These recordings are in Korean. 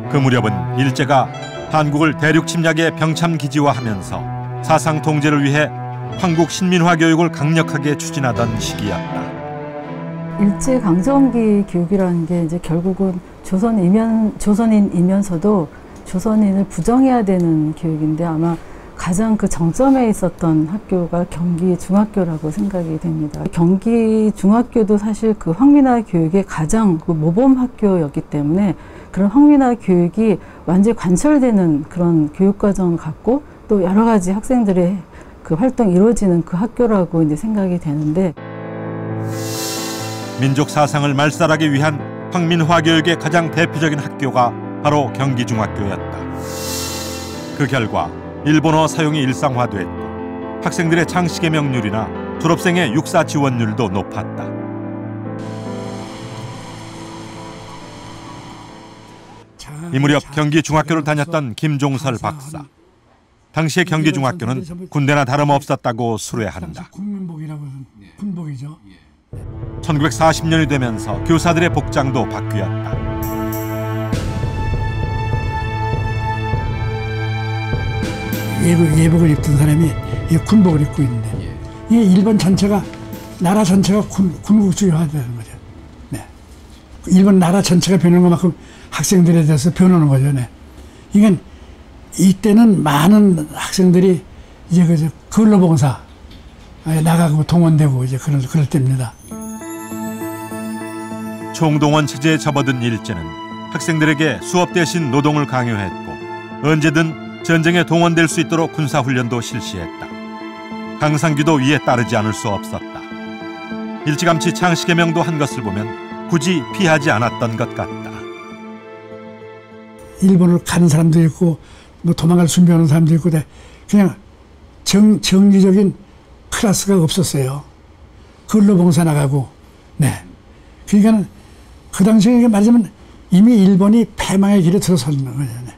그 무렵은 일제가 한국을 대륙 침략의 병참 기지화하면서 사상 통제를 위해 한국 신민화 교육을 강력하게 추진하던 시기였다. 일제 강점기 교육이라는 게 이제 결국은 조선인이면서도 조선인을 부정해야 되는 교육인데 아마 가장 그 정점에 있었던 학교가 경기 중학교라고 생각이 됩니다. 경기 중학교도 사실 그 황민화 교육의 가장 그 모범 학교였기 때문에 그런 황민화 교육이 완전히 관철되는 그런 교육 과정을 갖고 또 여러 가지 학생들의 그 활동이 이루어지는 그 학교라고 이제 생각이 되는데, 민족 사상을 말살하기 위한 황민화 교육의 가장 대표적인 학교가 바로 경기중학교였다. 그 결과 일본어 사용이 일상화됐고 학생들의 창식의 명률이나 졸업생의 육사 지원율도 높았다. 이 무렵 경기중학교를 다녔던 김종설 박사. 당시의 경기중학교는 군대나 다름없었다고 수레한다. 국민복이라고 하는 군복이죠. 1940년이 되면서 교사들의 복장도 바뀌었다. 예복을 입던 사람이 군복을 입고 있는데 이게 일본 전체가 나라 전체가 군국주의화되는 거죠. 네. 일본 나라 전체가 변하는 것만큼 학생들에 대해서 변하는 거죠. 네. 이건 이때는 많은 학생들이 이제 근로봉사 나가고 동원되고 이제 그럴 때입니다. 총동원 체제에 접어든 일제는 학생들에게 수업 대신 노동을 강요했고 언제든 전쟁에 동원될 수 있도록 군사훈련도 실시했다. 강상규도 이에 따르지 않을 수 없었다. 일찌감치 창씨개명도 한 것을 보면 굳이 피하지 않았던 것 같다. 일본을 가는 사람도 있고 뭐 도망갈 준비하는 사람도 있고 그냥 정기적인 클래스가 없었어요. 근로봉사 나가고. 네. 그러니까 그 당시에 말하자면 이미 일본이 패망의 길에 들어서는 거예요. 네.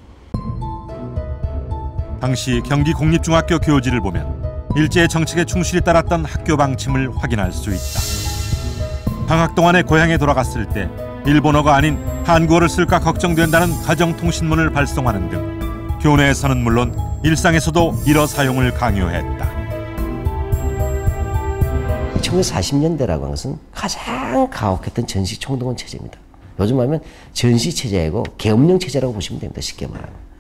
당시 경기국립중학교 교지를 보면 일제의 정책에 충실히 따랐던 학교 방침을 확인할 수 있다. 방학 동안에 고향에 돌아갔을 때 일본어가 아닌 한국어를 쓸까 걱정된다는 가정통신문을 발송하는 등 교내에서는 물론 일상에서도 일어 사용을 강요했다. 1940년대라고 하는 것은 가장 가혹했던 전시 총동원 체제입니다. 요즘 하면 전시 체제이고 계엄령 체제라고 보시면 됩니다. 쉽게 말하면.